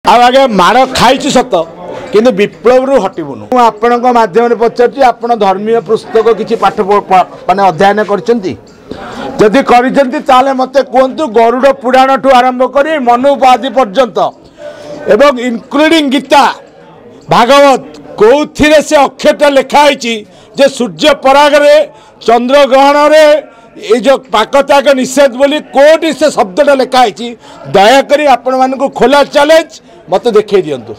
आगे माड़ खाई सत किंतु विप्लव रु हटबुनु। आपण माध्यम पचार आप धर्मीय पुस्तक किसी पाठ माने अध्ययन करदी कर मत कहतु गरुड़ पुराण ठू आरंभ कर मनुवादी पर्यंत एवं इनक्लूडिंग गीता भागवत कौथिरे से अक्षरटा लिखाई जे सूर्य परागरे चंद्र ग्रहण ये जो पाकत्याग निषेध बोली कोटी से शब्दटा लिखाई दयाकोरी आपण मानक खोला चैलेंज मत देखा दिंतु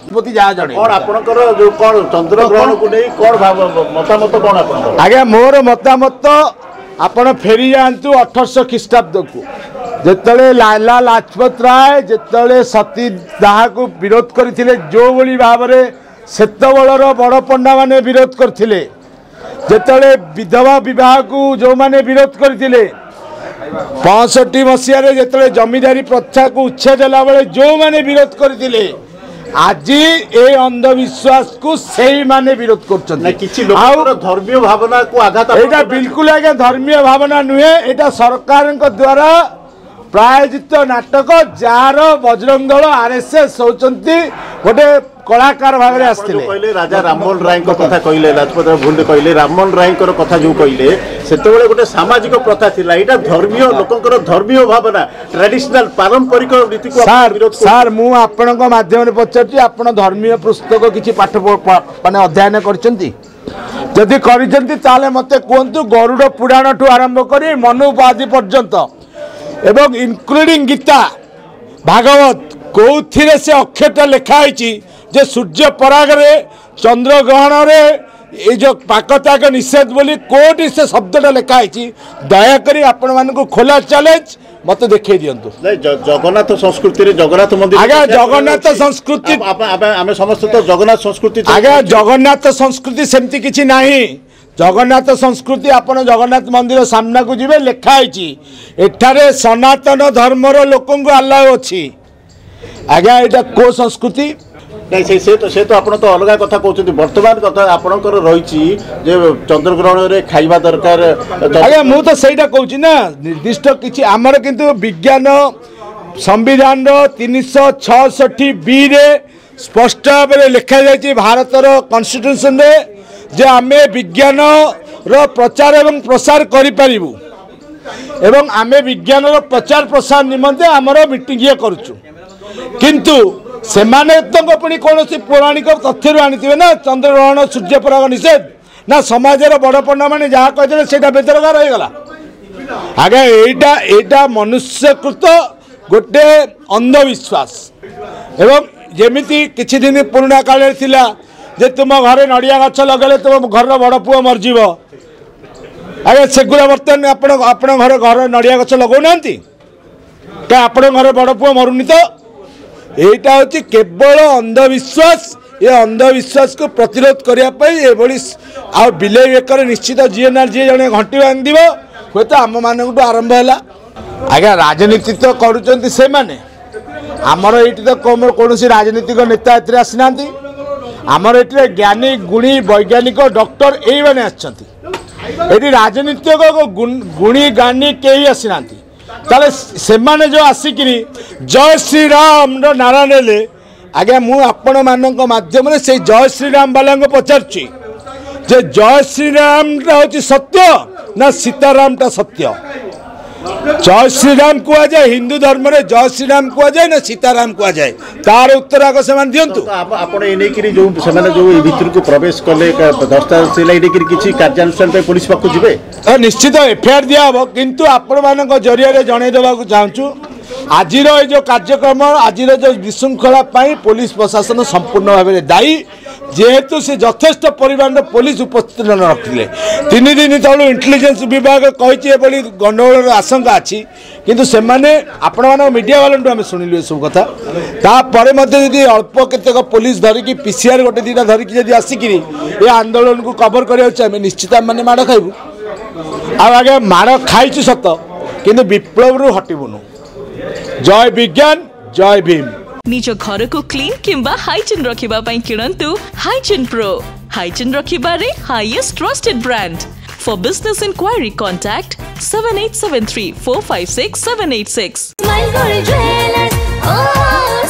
चंद्र ग्रहण को नहीं मतामत कौन आज्ञा मोर मतामत आपण फेरी जातु 1800 ख्रीष्टाब्द को जिते लाला लाजपत राय जिते सती दाह को विरोध करते जो भली भाव सेतबलर बड़ पंडा माने विरोध करते जिते विधवा विवाह को जो माने विरोध करते 65 मसीह जिते जमींदारी प्रथा को उच्छेद बेले जो माने विरोध करते आज ये अंधविश्वास को सही माने विरोध कर धर्मीय भावना को आघात यहाँ बिल्कुल आज्ञा धर्मीय भावना नुहे यहाँ सरकार द्वारा प्रायोजित नाटक जार बजरंग दल आरएसएस होती गोटे कलाकार भाव में आसते राजा राममोहन राय कथा कहले लाजपत भूल कहले राममोहन राय कथा जो कहले से गोटे सामाजिक प्रथा थिला एटा धर्मीय लोकंकर धर्मीय भावना ट्रेडिशनल पारंपरिक रीति को सार मु आपन माध्यम पचार आप धर्मीय पुस्तक किसी पाठ माने अध्ययन करदी कर मत कहतु गरुड़ पुराण ठू आरंभ कर मनुवादी पर्यंत एवं इनक्लूडिंग गीता भागवत कौथिरे से अक्षरटा लिखाई जे सूर्य परागरे चंद्र ग्रहण ये जो पाकत्याग निषेध बोली कोटी से शब्दटा लिखाई दयाकोरी आपण मानक खोला चैलेंज मत देखा दिंतु जगन्नाथ संस्कृति जगन्नाथ मंदिर आज्ञा जगन्नाथ संस्कृति आम समस्त तो जगन्नाथ संस्कृति आज्ञा जगन्नाथ संस्कृति सेमती किछि नाही जगन्नाथ संस्कृति आपन जगन्नाथ मंदिर सामना को जीवे लिखाई एठारे सनातन धर्मर लोक अलाउ अच्छी आज्ञा यहाँ को संस्कृति नहीं से तो आपण तो अलग कथा कहते वर्तमान कथा आपणकर रही चंद्रग्रहण रे खाइबा दरकार आज्ञा मु तो सहीटा कहूँ ना निर्दिष्ट किसी आमर किंतु विज्ञान संविधान 366 बी रे स्पष्ट भाव लिखा जाए भारतर कॉन्स्टिट्यूशन रे जे आमे विज्ञान रो प्रचार एवं प्रसार करिपारिबु एवं आमे विज्ञान रो प्रचार प्रसार निमंते आमर मीटिंग ये करूछु किंतु सेमाने तो पुणी कौन पौराणिक तथ्य आनी ना चंद्रग्रहण सूर्य पराग निषेध ना समाज बड़ पंडा मैंने जहाँ कहते से बेदरकार हो गला आगे यहाँ मनुष्यकृत गोटे अंधविश्वास एवं जमीती किछि दिन पुराणा काल थिला जे तुम घरे नड़िया गछ लगे तुम घर बड़ पुओ मरजीव आगे सेगुड़ा बर्तमान आपण घर नड़िया गछ लगौना क्या आपण घर बड़ पुओ मरुनी तो यहाँ हूँ केवल अंधविश्वास ये अंधविश्वास को प्रतिरोध करने आ बिले बेकर निश्चित जी ना जी जड़े घंटी बांध हे तो आम मान आरंभ है आज्ञा राजनीति तो करुँच से माने आमर ये तो कौन राजनीतिक नेता ए आसीना आमर ये ज्ञानी गुणी वैज्ञानिक डॉक्टर यही मैंने आसती राजनीतिक गुणी ज्ञानी कहीं आसीना ताले सेमाने जो आसिकी जय श्री राम नारा नेले आज्ञा मु आपण मानक माध्यम से जय श्री राम वाला पचारुची जे जय श्री राम हूँ सत्य ना सीताराम टा सत्य जय श्री राम कह जाए हिंदू धर्म रे जय श्री राम कह जाए ना सीताराम कह जाए तार उत्तर आग से दिंतु आपण एने जो भीतर को प्रवेश कले दस्तावेज से किसी कार्यानुष्ठान पुलिस पाक जी निश्चित एफआईआर दिया हम किंतु आपण मान जरिया जनईदेवा चाहूँ आज जो कार्यक्रम आज जो विशृंखला पुलिस प्रशासन संपूर्ण भाव में दायी जेहेतु से यथेष्ट परिमाण पुलिस उपस्थित न रखिले 3 दिन तलू इंटेलिजेंस विभाग कही गंडगोल आशंका अच्छी किंतु से माने आपण मान मीडिया वालों आम शुणिलु ये सब कथा तापर अल्प केतक पुलिस धरिकी पीसीआर गोटे दीटा धरिकी आसिक ये आंदोलन को कवर करें निश्चित मैंने माड़ खाइबू आगे माड़ खाई सत किंतु विप्लव रु हटबुनु जय विज्ञान जय भीम निज घर को क्लीन किंबा हाइजीन रखिबा पई किणंतु हाइजीन प्रो हाइजीन रखिबारे highest trusted brand for business inquiry contact 7873 456 786